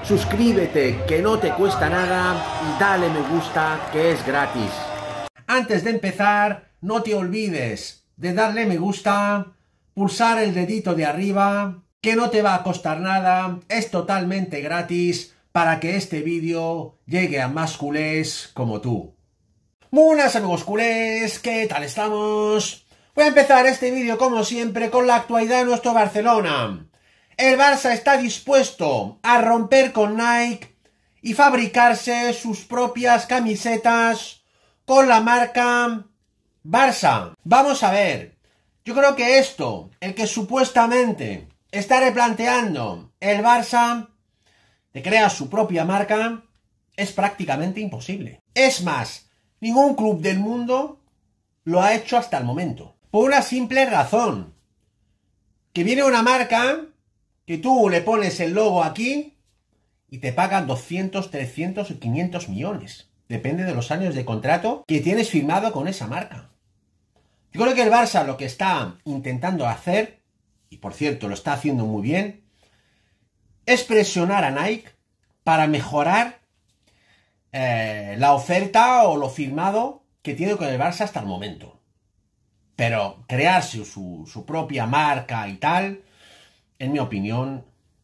suscríbete, que no te cuesta nada, y dale me gusta, que es gratis. Antes de empezar, no te olvides de darle me gusta, pulsar el dedito de arriba, que no te va a costar nada, es totalmente gratis para que este vídeo llegue a más culés como tú. Buenas amigos culés, ¿qué tal estamos? Voy a empezar este vídeo como siempre con la actualidad de nuestro Barcelona. El Barça está dispuesto a romper con Nike y fabricarse sus propias camisetas con la marca Barça. Vamos a ver, yo creo que esto, el que supuestamente está replanteando el Barça de crear su propia marca, es prácticamente imposible. Es más, ningún club del mundo lo ha hecho hasta el momento. Por una simple razón, que viene una marca que tú le pones el logo aquí y te pagan 200, 300 o 500 millones. Depende de los años de contrato que tienes firmado con esa marca. Yo creo que el Barça lo que está intentando hacer, y por cierto lo está haciendo muy bien, es presionar a Nike para mejorar la oferta o lo firmado que tiene con el Barça hasta el momento. Pero crearse su propia marca y tal, en mi opinión,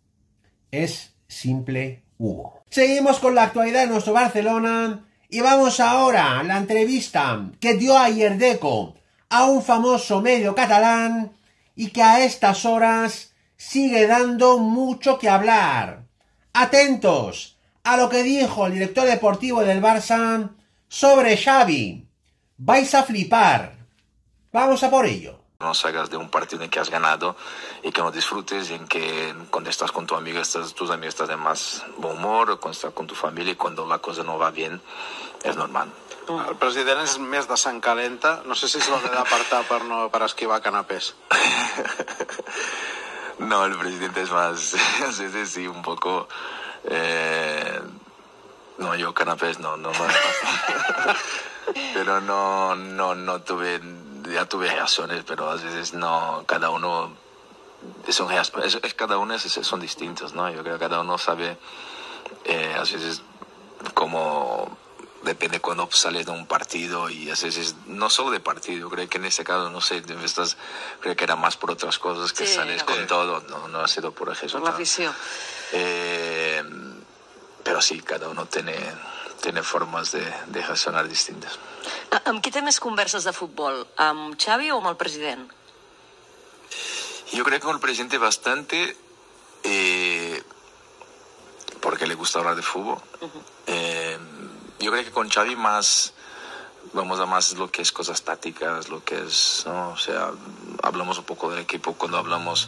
es simple humo. Seguimos con la actualidad de nuestro Barcelona y vamos ahora a la entrevista que dio ayer Deco a un famoso medio catalán y que a estas horas sigue dando mucho que hablar. Atentos a lo que dijo el director deportivo del Barça sobre Xavi. Vais a flipar. Vamos a por ello. No salgas de un partido en que has ganado y que no disfrutes, y en que cuando estás con tu amiga, tus amigos están de más buen humor, cuando estás con tu familia y cuando la cosa no va bien, es normal. El president és més de sang calenta. No sé si se l'haurà d'apartar per esquivar canapés. No, el presidente es más, sí, un poco... no, yo canapés no me pasa. Pero no tuve... Ya tuve reacciones, pero a veces no, cada uno cada uno son distintos, ¿no? Yo creo que cada uno sabe, a veces como depende cuando sales de un partido, y a veces no solo de partido, creo que en este caso, no sé, creo que era más por otras cosas que sí, sales con todo, no ha sido por ejemplo. Por la afición. Pero sí, cada uno tiene formas de reaccionar distintas. Amb qui té més converses de futbol? Amb Xavi o amb el president? Yo creo que con el presidente bastante, porque le gusta hablar de fútbol. Yo creo que con Xavi vamos a más lo que es cosas tácticas, lo que es, ¿no? O sea, hablamos un poco del equipo cuando hablamos...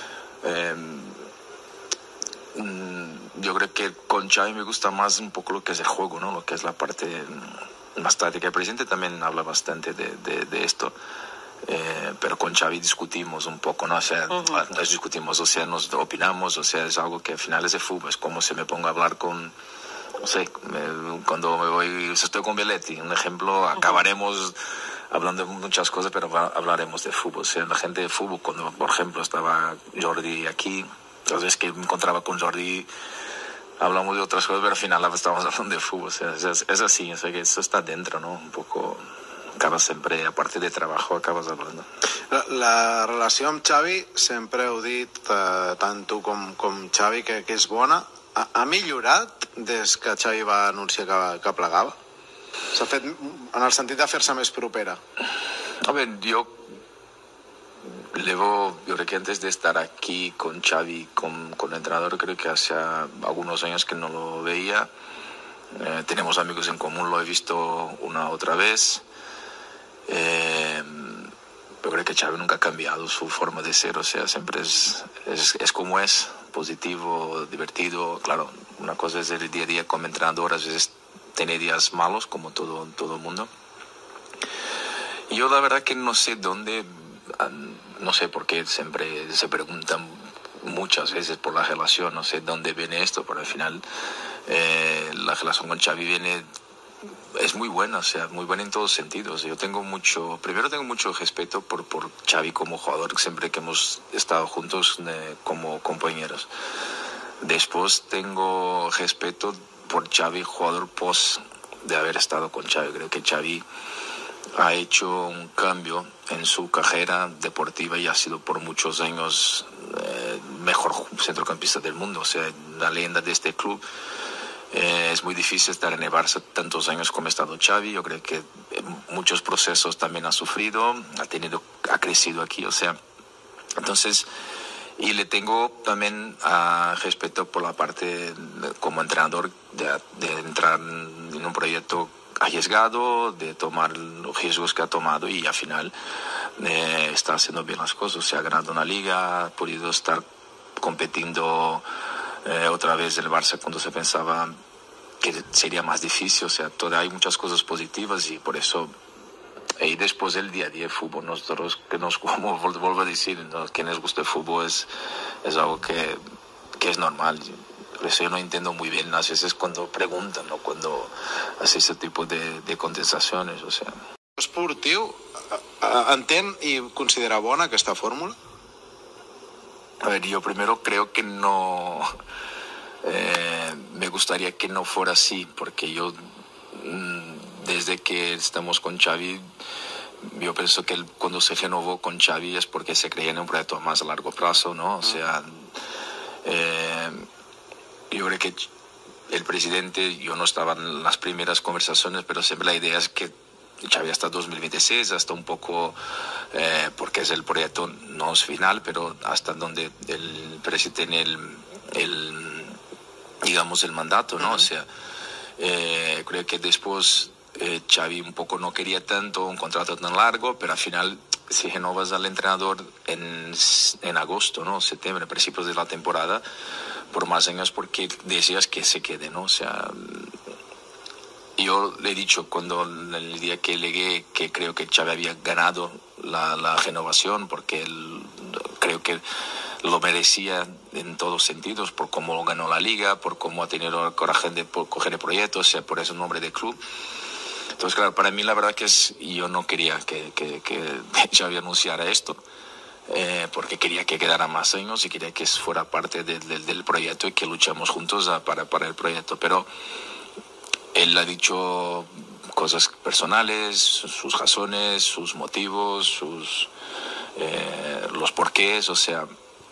yo creo que con Xavi me gusta más un poco lo que es el juego, ¿no? Lo que es la parte más táctica. El presidente también habla bastante de esto, pero con Xavi discutimos un poco, ¿no? O sea, nos discutimos, o sea, nos opinamos, o sea, es algo que al final es de fútbol. Es como si me pongo a hablar con, no sé, cuando me voy, si estoy con Belletti, un ejemplo, acabaremos hablando de muchas cosas, pero hablaremos de fútbol. O sea, la gente de fútbol, cuando, por ejemplo, estaba Jordi aquí, entonces que me encontraba con Jordi, hablamos de otras cosas, pero al final estábamos hablando de fútbol. O sea, es así, o sea, que eso está dentro, ¿no? Un poco, acabas sempre, a part de treball, acabes hablando. La relació amb Xavi, sempre heu dit, tant tu com Xavi, que és bona. Ha millorat des que Xavi va anunciar que plegava? S'ha fet en el sentit de fer-se més propera. A ver, yo creo que antes de estar aquí con Xavi, con el entrenador, creo que hace algunos años que no lo veía. Tenemos amigos en común, lo he visto una otra vez. Pero creo que Xavi nunca ha cambiado su forma de ser, o sea, siempre es como es, positivo, divertido. Claro, una cosa es el día a día como entrenador, a veces tiene días malos, como todo el mundo. Y yo la verdad que no sé dónde... No sé por qué siempre se preguntan muchas veces por la relación, no sé dónde viene esto, pero al final la relación con Xavi es muy buena, o sea, muy buena en todos sentidos. Yo tengo mucho respeto por Xavi como jugador, siempre que hemos estado juntos como compañeros. Después tengo respeto por Xavi, jugador post de haber estado con Xavi. Creo que Xavi ha hecho un cambio en su carrera deportiva y ha sido por muchos años mejor centrocampista del mundo, o sea, la leyenda de este club. Es muy difícil estar en el Barça tantos años como ha estado Xavi. Yo creo que muchos procesos también ha sufrido, ha crecido aquí, o sea, entonces, y le tengo también respeto por la parte como entrenador de entrar en un proyecto arriesgado, de tomar los riesgos que ha tomado y al final está haciendo bien las cosas. Se ha ganado una liga, ha podido estar compitiendo otra vez el Barça cuando se pensaba que sería más difícil. O sea, todavía hay muchas cosas positivas y por eso, y después del día a día de fútbol, nosotros que nos jugamos, vuelvo a decir, ¿no? Que nos gusta el fútbol es algo que es normal. Por eso yo no entiendo muy bien a veces cuando preguntan, ¿no? Cuando hace ese tipo de contestaciones, o sea. Esportiu, entén i considera bona aquesta fórmula? A ver, yo primero creo que no, me gustaría que no fuera así, porque yo, desde que estamos con Xavi, yo pienso que cuando se renovó con Xavi es porque se creía en un proyecto más a largo plazo, ¿no? O sea, yo creo que el presidente, yo no estaba en las primeras conversaciones, pero siempre la idea es que Xavi hasta 2026, hasta un poco, porque es el proyecto, no es final, pero hasta donde el presidente tiene digamos, el mandato, ¿no? O sea, creo que después Xavi un poco no quería tanto un contrato tan largo, pero al final si renovas al entrenador en agosto, ¿no? Septiembre, principios de la temporada, por más años, porque decías que se quede, ¿no? O sea, yo le he dicho cuando el día que llegué que creo que Xavi había ganado la renovación, porque creo que lo merecía en todos sentidos, por cómo ganó la liga, por cómo ha tenido el coraje de coger el proyecto, o sea, por ese nombre de club. Entonces, claro, para mí la verdad que yo no quería que Xavi anunciara esto, porque quería que quedara más años y quería que fuera parte del proyecto y que luchemos juntos para el proyecto. Pero él ha dicho cosas personales, sus razones, sus motivos, los porqués, o sea,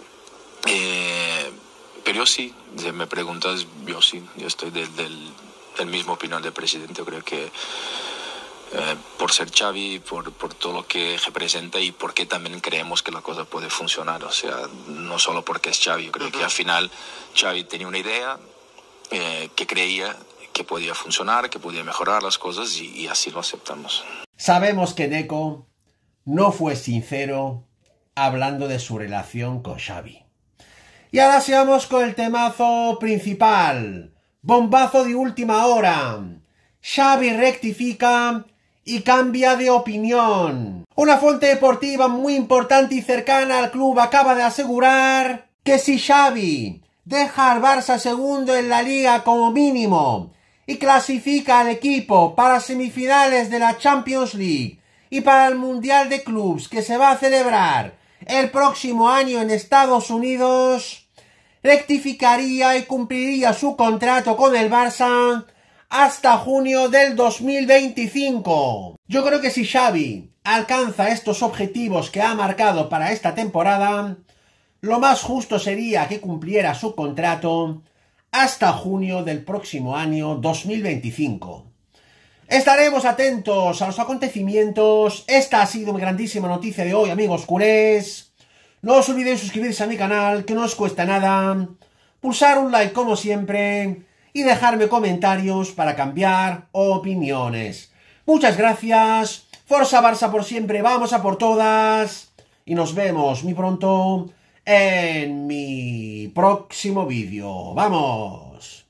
pero yo sí, si me preguntas, yo sí, yo estoy del mismo opinión del presidente. Yo creo que por ser Xavi, por todo lo que representa y porque también creemos que la cosa puede funcionar, o sea, no solo porque es Xavi. Yo creo que al final Xavi tenía una idea que creía que podía funcionar, que podía mejorar las cosas y así lo aceptamos. Sabemos que Deco no fue sincero hablando de su relación con Xavi. Y ahora sigamos con el temazo principal. Bombazo de última hora. Xavi rectifica y cambia de opinión. Una fuente deportiva muy importante y cercana al club acaba de asegurar que si Xavi deja al Barça segundo en la liga como mínimo y clasifica al equipo para semifinales de la Champions League y para el Mundial de Clubs que se va a celebrar el próximo año en Estados Unidos, rectificaría y cumpliría su contrato con el Barça hasta junio del 2025. Yo creo que si Xavi alcanza estos objetivos que ha marcado para esta temporada, lo más justo sería que cumpliera su contrato hasta junio del próximo año 2025. Estaremos atentos a los acontecimientos. Esta ha sido mi grandísima noticia de hoy, amigos culés. No os olvidéis suscribirse a mi canal, que no os cuesta nada. Pulsar un like como siempre y dejarme comentarios para cambiar opiniones. Muchas gracias. Forza Barça por siempre. Vamos a por todas. Y nos vemos muy pronto en mi próximo vídeo. ¡Vamos!